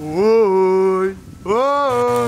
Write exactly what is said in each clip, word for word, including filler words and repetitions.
Oi, oi.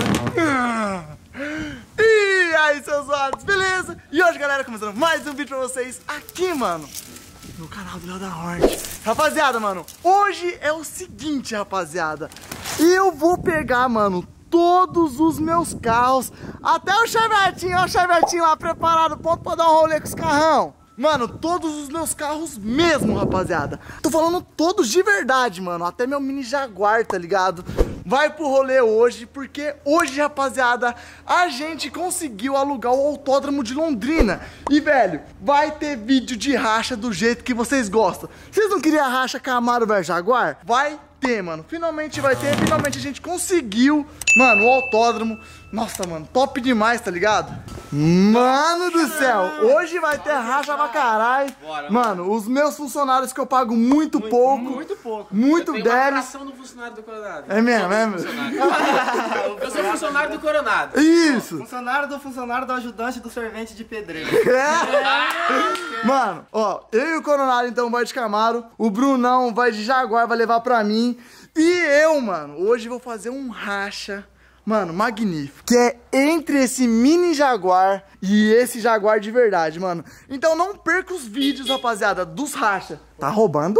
E aí, seus olhos, beleza? E hoje, galera, começando mais um vídeo pra vocês aqui, mano, no canal do Léo da Hort. Rapaziada, mano, hoje é o seguinte, rapaziada. Eu vou pegar, mano, todos os meus carros, até o Chevetinho, ó, o Chevetinho lá preparado, pronto pra dar um rolê com os carrão. Mano, todos os meus carros mesmo, rapaziada. Tô falando todos de verdade, mano. Até meu mini Jaguar, tá ligado? Vai pro rolê hoje, porque hoje, rapaziada, a gente conseguiu alugar o autódromo de Londrina. E, velho, vai ter vídeo de racha do jeito que vocês gostam. Vocês não queriam racha Camaro versus Jaguar? Vai ter, mano. Finalmente vai ter, finalmente a gente conseguiu, mano, o autódromo. Nossa, mano, top demais, tá ligado? Mano do céu, hoje vai ter racha pra caralho. Mano, os meus funcionários que eu pago muito, muito pouco. Muito pouco. Muito deles. Eu tenho uma fração do funcionário do Coronado. É mesmo, é mesmo? Eu sou funcionário do Coronado. Isso. Funcionário do funcionário do ajudante do servente de pedreiro. É. Mano, ó, eu e o Coronado então vai de Camaro. O Brunão vai de Jaguar, vai levar pra mim. E eu, mano, hoje vou fazer um racha, mano, magnífico, que é entre esse mini Jaguar e esse Jaguar de verdade, mano. Então não perca os vídeos, rapaziada, dos racha. Tá roubando?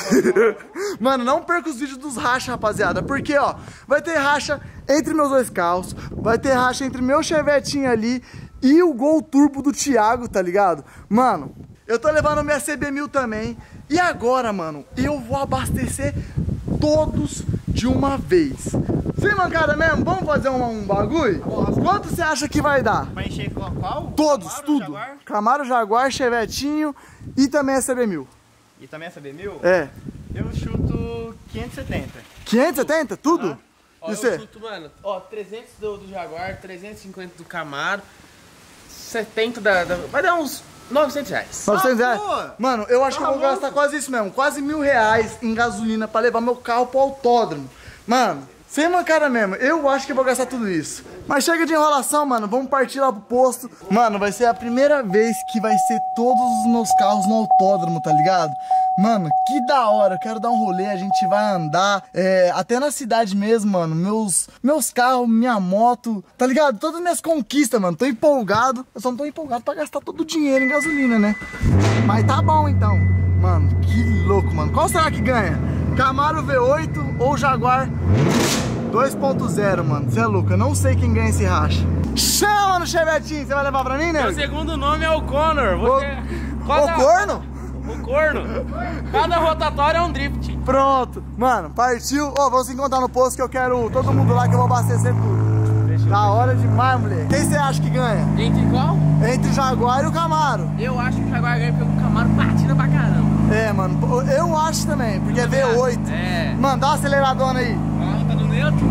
Mano, não perca os vídeos dos racha, rapaziada, porque, ó, vai ter racha entre meus dois carros, vai ter racha entre meu Chevetinho ali e o Gol Turbo do Thiago, tá ligado? Mano, eu tô levando minha C B mil também. E agora, mano, eu vou abastecer todos de uma vez. Sem mancada mesmo? Vamos fazer um, um bagulho? Nossa. Quanto você acha que vai dar? Vai encher qual? Todos, Camaro, tudo. Jaguar? Camaro, Jaguar, Chevetinho e também a C B mil. E também a C B mil? É. Eu chuto quinhentos e setenta. quinhentos e setenta? Tudo? Ah. Ó, E eu você? chuto, mano, ó, trezentos do, do Jaguar, trezentos e cinquenta do Camaro, setenta da, da... Vai dar uns novecentos reais. novecentos Ah, reais? boa. Mano, eu acho Tá que eu vou louco. gastar quase isso mesmo. Quase mil reais em gasolina pra levar meu carro pro autódromo. Mano, sem mancada mesmo, eu acho que eu vou gastar tudo isso. Mas chega de enrolação, mano, vamos partir lá pro posto. Mano, vai ser a primeira vez que vai ser todos os meus carros no autódromo, tá ligado? Mano, que da hora, eu quero dar um rolê, a gente vai andar, é, até na cidade mesmo, mano. Meus, meus carros, minha moto, tá ligado? Todas as minhas conquistas, mano, tô empolgado. Eu só não tô empolgado pra gastar todo o dinheiro em gasolina, né? Mas tá bom, então. Mano, que louco, mano. Qual será que ganha? Camaro V oito ou Jaguar dois ponto zero, mano? Você é louco, eu não sei quem ganha esse racha. Chama no Chevetinho, você vai levar pra mim, né? Meu segundo nome é o Conor. Você... O, Cada... o corno? O corno. Cada rotatória é um drift. Pronto, mano, partiu. Ó, oh, vamos se encontrar no posto que eu quero todo mundo lá que eu vou abastecer tudo. Da hora demais, moleque. Quem você acha que ganha? Entre qual? Entre o Jaguar e o Camaro. Eu acho que o Jaguar ganha porque o Camaro patina pra caramba. É, mano, eu acho também, porque é V oito. É. Mano, dá uma aceleradona aí. Ah, tá no neutro.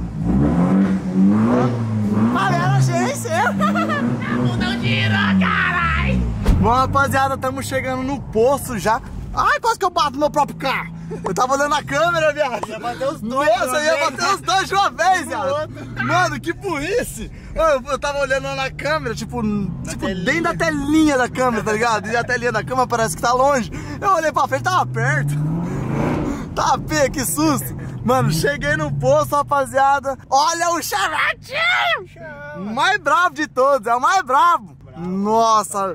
Galera, agência. Não tira, carai. Bom, rapaziada, estamos chegando no posto já. Ai, quase que eu bato no meu próprio carro. Eu tava olhando a câmera, viado. Ia bater os dois. Nossa, eu ia bater os dois de uma vez, viado. Mano, que burrice. Eu, eu tava olhando na câmera, tipo, tipo dentro da telinha da câmera, tá ligado? E a telinha da câmera parece que tá longe. Eu olhei pra frente, tava perto. Tava feio, que susto. Mano, cheguei no posto, rapaziada. Olha o Chevetinho! Mais bravo de todos, é o mais bravo. Nossa.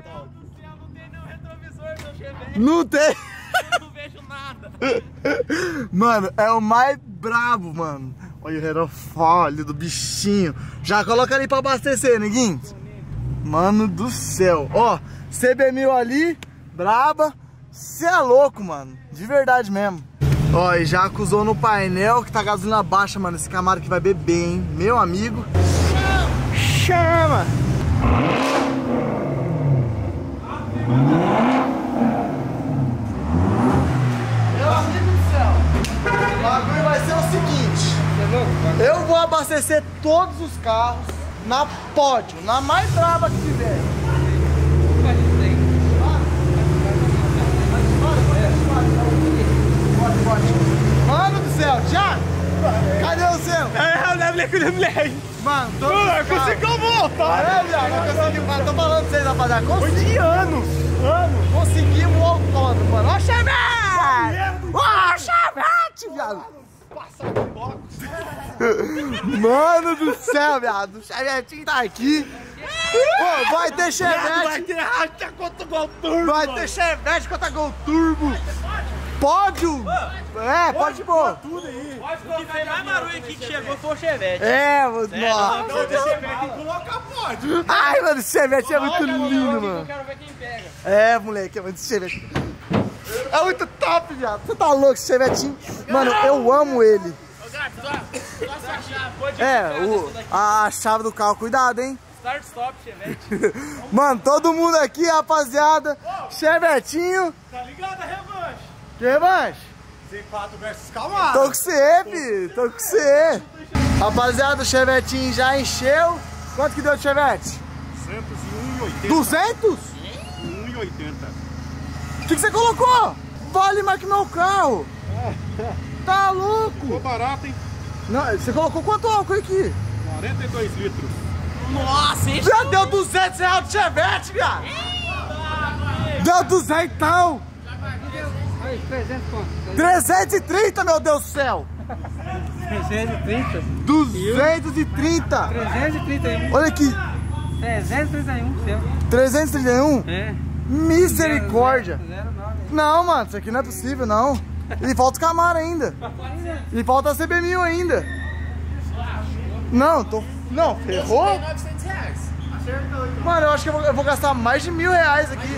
Não tem. Eu não vejo nada. Mano, é o mais brabo, mano. Olha o aerofólio do bichinho. Já coloca ali pra abastecer, neguinho. Mano do céu. Ó, C B mil ali, braba. Cê é louco, mano. De verdade mesmo. Ó, e já acusou no painel que tá gasolina baixa, mano. Esse Camaro que vai beber, hein? Meu amigo. Chama! Meu amigo do céu, o bagulho vai ser o seguinte: eu vou abastecer todos os carros na pódio, na mais braba que tiver. Mano do céu, Thiago, cadê o seu? É, eu levo ele com o moleque. Mano, todos os carros. Conseguiu voltar. É, viado, não consegui, mano. Tô falando pra vocês, rapaziada. Consegui. De anos. Anos. Conseguimos o autódromo, mano. Ó, Chevette! Ó, Chevette, viado! Passar de box. Mano do céu, viado. O Chevetinho tá aqui. Pô, vai ter Chevette. Vai ter racha contra o Gol Turbo. Vai ter Chevette contra Gol Turbo. Pódio. É, pode pôr. Tudo aí. O que fez mais barulho aqui que chegou foi o Chevette. É, mano. Nossa. Então deixa eu ver aqui, coloca pode. Ai, mano, esse Chevette é muito lindo, Eu mano. quero ver quem pega. É, moleque, é muito Chevette. É muito top, viado. Você tá louco, esse Chevetinho? Mano, eu amo ele. Ô, gato, só, só essa chave. Pode É, o, a chave do carro, cuidado, hein? Start, stop, Chevette. Mano, todo mundo aqui, rapaziada. Chevetinho. Tá ligado a revanche? Que revanche? Z quatro versus Camaro. Tô com você, fi. Tô com você. Rapaziada, o Chevetinho já encheu. Quanto que deu de Chevette? duzentos e um e oitenta. duzentos? um e oitenta. O que, que você colocou? Vale mais que meu carro. Tá Ficou louco? barato, hein? Não, você colocou quanto álcool aqui? quarenta e dois litros. Nossa, hein? Já deu duzentos reais de Chevette, viado. Deu duzentão. trezentos e trinta, meu Deus do céu. trezentos e trinta. duzentos e trinta. trezentos e trinta e um. Olha aqui. trezentos e trinta e um, seu. trezentos e trinta e um? É. Misericórdia. zero nove. Não, mano, isso aqui não é possível, não. E falta o Camaro ainda. E falta a C B mil ainda. Não, tô... Não, ferrou? novecentos reais. Mano, eu acho que eu vou, eu vou gastar mais de mil reais aqui.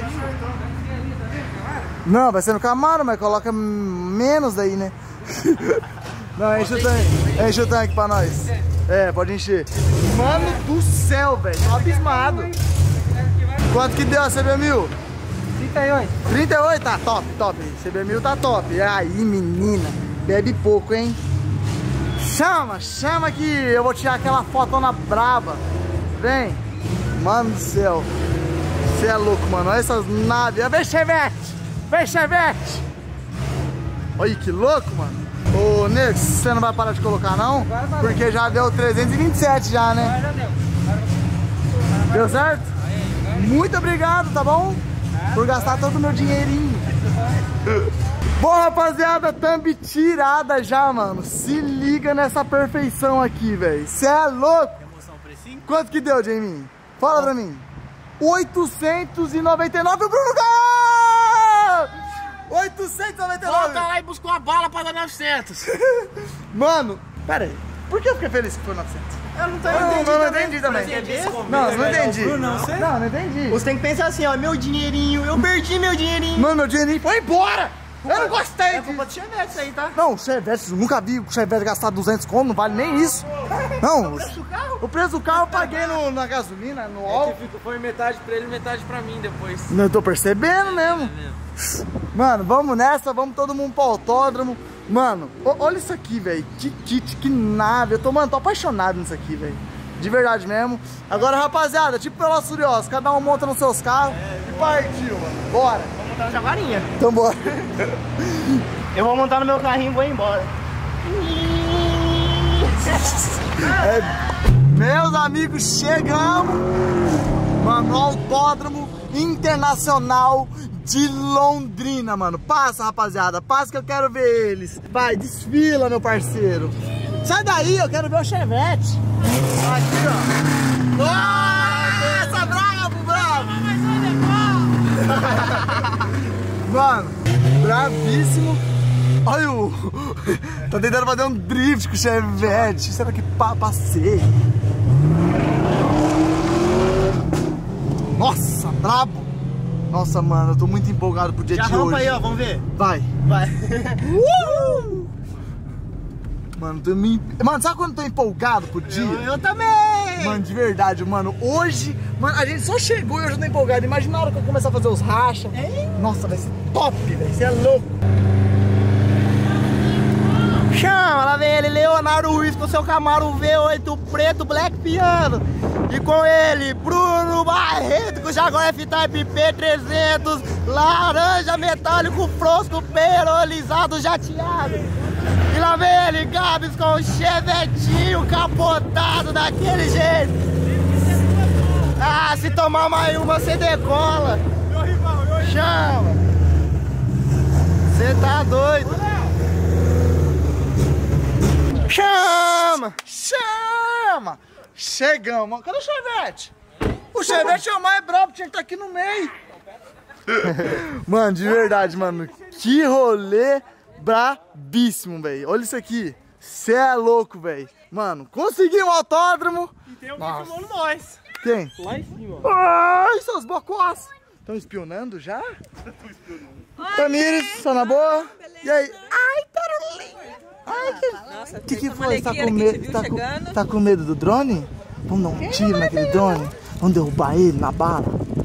Não, vai ser no Camaro, mas coloca menos daí, né? Não, enche o tanque. Enche o tanque pra nós. É, pode encher. Mano do céu, velho. Tô abismado. Quanto que deu a C B mil? trinta e oito. trinta e oito? Tá top, top. C B mil tá top. E aí, menina. Bebe pouco, hein? Chama, chama que eu vou tirar aquela fotona braba. Vem. Mano do céu. Você é louco, mano. Olha essas naves. Vem, Chevette. Vem, Chevette. Olha que louco, mano. Ô, Nego, você não vai parar de colocar, não? Porque já deu trezentos e vinte e sete já, né? Agora já deu. Deu certo? Muito obrigado, tá bom? Por gastar todo o meu dinheirinho. Bom, rapaziada, thumb tirada já, mano. Se liga nessa perfeição aqui, velho. Cê é louco. Quanto que deu, Jamie? Fala pra mim. oitocentos e noventa e nove, o Bruno ganhou! oitocentos e noventa e nove. Volta lá e buscou a bala pra dar novecentos. Mano, pera aí. Por que eu fiquei feliz que foi novecentos? Eu não tô Eu não, entendendo. não, não entendi também. Não, não entendi. Não sei. Não, não entendi. Você tem que pensar assim, ó, meu dinheirinho, eu perdi meu dinheirinho. Mano, meu dinheirinho foi embora. Eu não gostei É disso. culpa do Chevette isso aí, tá? Não, o Chevette, eu nunca vi o Chevette gastar duzentos conto, não vale nem isso. Não, o o preço do carro eu paguei no, na gasolina, no álcool. Foi metade pra ele, metade pra mim depois. Não, eu tô percebendo mesmo. Mano, vamos nessa, vamos todo mundo pro autódromo. Mano, o- olha isso aqui, velho. Que kit, que nave. Eu tô, mano, tô apaixonado nisso aqui, velho. De verdade mesmo. Agora, rapaziada, tipo Velozes e Furiosos, cada um monta nos seus carros e partiu, mano. Bora. Vou montar no Jaguarinha. Então bora. Eu vou montar no meu carrinho e vou embora. Meus amigos, chegamos, mano, no Autódromo Internacional de Londrina, mano. Passa, rapaziada, passa que eu quero ver eles. Vai, desfila, meu parceiro. Sai daí, eu quero ver o Chevette. Aqui, ó. Nossa, bravo, bravo. Mano, bravíssimo. Olha o... Tá tentando fazer um drift com o Chevette. Será que pa passei? Nossa, brabo. Nossa, mano, eu tô muito empolgado pro dia Já de rampa hoje. aí, ó, vamos ver. Vai. Vai. Uh! Mano, tô me... mano, sabe quando eu tô empolgado pro dia? Eu, eu também. Mano, de verdade, mano, hoje... Mano, a gente só chegou e eu já tô empolgado. Imagina a hora que eu começar a fazer os rachas. Nossa, vai ser top, velho. Você é louco. Chama, lá vem ele, Leonardo Ruiz com seu Camaro V oito preto Black Piano. E com ele, Bruno Barreto com Jaguar F-Type P trezentos, laranja metálico frosco perolizado jateado. E lá vem ele, Gabs com o Chevetinho capotado daquele jeito. Ah, se tomar mais uma, você decola. Chama. Você tá doido. Chama! chama? Chama! Chegamos. Cadê o Chevette? O Chevette é o mais brabo, tinha que estar aqui no meio. Mano, de verdade, mano. Que rolê brabíssimo, velho. Olha isso aqui. Cê é louco, velho. Mano, consegui um autódromo. E tem alguém filmando nós. Quem? Lá em cima. Ai, seus bocós. Estão espionando já? Tamires, tá na boa? E aí? Ai, Carolina. Ai, que... Nossa, que que essa foi? Tá malequeira com que medo? te viu Tá com, chegando. tá com medo do drone? Vamos dar um tiro naquele drone? Vamos derrubar ele na bala?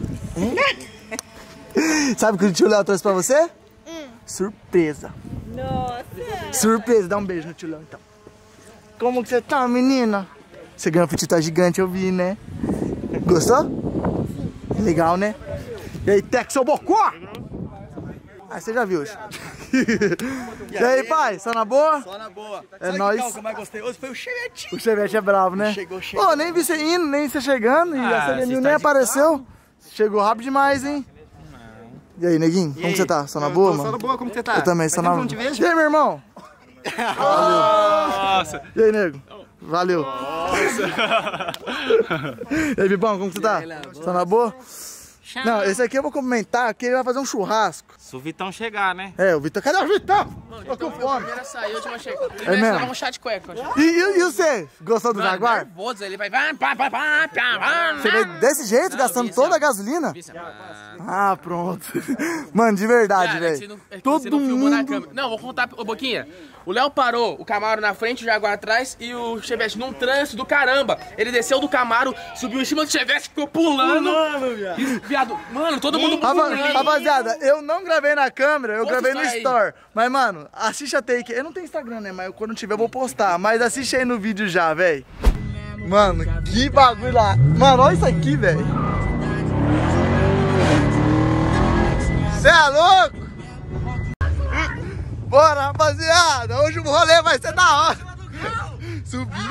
É? Sabe o que o tio Léo trouxe pra você? Hum. Surpresa. Nossa. Surpresa. Dá um beijo no tio Léo, então. Como que você tá, menina? Você ganhou um petita gigante, eu vi, né? Gostou? Sim. Legal, né? E aí, Tex, seu bocó? Ah, você já viu, e aí, pai, só na boa? Só na boa. É Sabe nóis. que carro que eu mais gostei hoje foi o Chevette. O Chevette é bravo, né? Chegou, chegou. Ô, nem vi você indo, nem você chegando, e Ah, a Serenil você nem tá de apareceu. Chegou rápido demais, hein? E aí, neguinho, como aí? você tá? Só na boa, mano? Só na boa, como você tá? Eu também, Faz só tempo na que eu boa. não te vejo. E aí, meu irmão? Nossa. E aí, nego? Valeu. E aí, Bibão, como você tá? Só na boa? Não, esse aqui eu vou comentar que ele vai fazer um churrasco. Se o Vitão chegar, né? É, o Vitor. Cadê o Vitor? Mano, Tô com então, fome. primeiro açaí, última chega. É Primeiro mesmo? açaí, um chá de cueca. E, e, e você? Gostou do Mano, Jaguar? nervoso, ele vai... vai, vai, vai, vai, vai, vai. Você veio desse jeito, Não, gastando vi, toda a sim. gasolina? Vice, ah. Ah, pronto. Mano, de verdade, Cara, é que você velho. não, é que Todo você não filmou na mundo... câmera. Não, vou contar, ô Boquinha. O Léo parou, o Camaro na frente, o Jaguar atrás e o Chevette num trânsito do caramba. Ele desceu do Camaro, subiu em cima do Chevette, ficou pulando. Mano, viado. E, viado, mano, todo mundo Rapa- pulando. Rapaziada, eu não gravei na câmera, eu Posta gravei no isso aí. Store. Mas, mano, assiste a take. Eu não tenho Instagram, né? Mas quando tiver eu vou postar. Mas assiste aí no vídeo já, velho. Mano, que bagulho lá. Mano, olha isso aqui, velho. Cê é louco? Bora, rapaziada. Hoje o rolê vai ser da hora. Subi.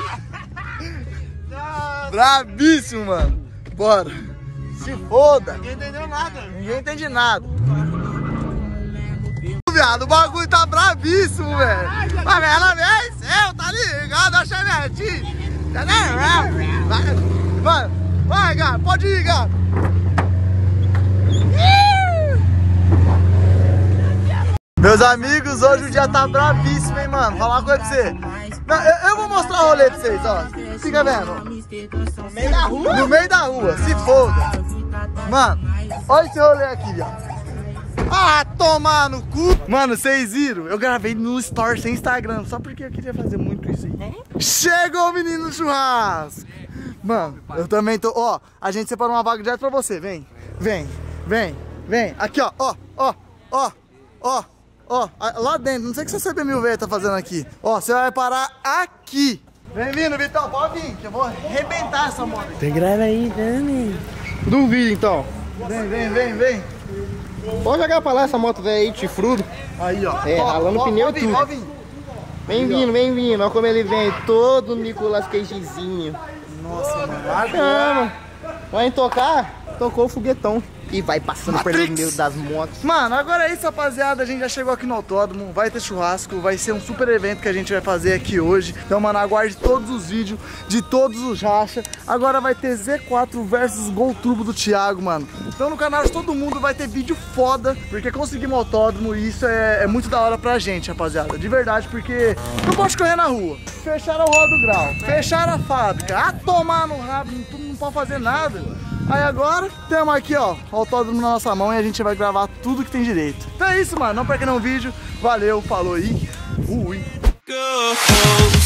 Brabíssimo, mano. Bora. Se foda. Ninguém entendeu nada. Ninguém entende nada. Viado, o bagulho tá bravíssimo, velho. Mas ela vem, céu, tá ligado? A Chevette. Vai, vai, vai, gato, pode ir, gato. Meus amigos, hoje o dia tá bravíssimo, hein, mano. Falar uma coisa pra você. Não, eu, eu vou mostrar o rolê pra vocês, ó. Fica vendo. No meio da rua? No meio da rua, se foda. Mano, olha esse rolê aqui, viado. Ah, tomar no cu! Mano, vocês viram? Eu gravei no Store sem Instagram, só porque eu queria fazer muito isso aí. Chegou o menino do churrasco! Mano, eu também tô... Ó, a gente separou uma vaga direto pra você, vem. Vem, vem, vem. Aqui, ó, ó, ó, ó, ó, ó. Lá dentro, não sei o que essa C B mil V tá fazendo aqui. Ó, você vai parar aqui. Vem vindo, Vitão, pode vir, que eu vou arrebentar essa moto. Tem grana aí, Dani. Duvido, então. Vem, vem, vem, vem. Pode jogar pra lá essa moto velha aí, chifrudo. Aí, ó. É, Ó, ralando ó, pneu pode e vir, tudo. pode vir. Vem vindo, vem vindo. Olha como ele vem, todo Nicolas Cagezinho. Nossa, mano. Chama. Vai tocar? Tocou o foguetão. E vai passando Matrix. pelo meio das motos. Mano, agora é isso, rapaziada. A gente já chegou aqui no autódromo. Vai ter churrasco. Vai ser um super evento que a gente vai fazer aqui hoje. Então, mano, aguarde todos os vídeos de todos os racha. Agora vai ter Z quatro versus Gol Turbo do Thiago, mano. Então, no canal de todo mundo vai ter vídeo foda. Porque conseguimos autódromo. E isso é, é muito da hora pra gente, rapaziada. De verdade, porque não pode correr na rua. Fecharam a Rua do Grau. Fecharam a fábrica. A tomar no rabo. Não, não pode fazer nada. Aí agora, temos aqui, ó, o autódromo na nossa mão e a gente vai gravar tudo que tem direito. Então é isso, mano. Não perca nenhum vídeo. Valeu, falou aí. Fui. Go.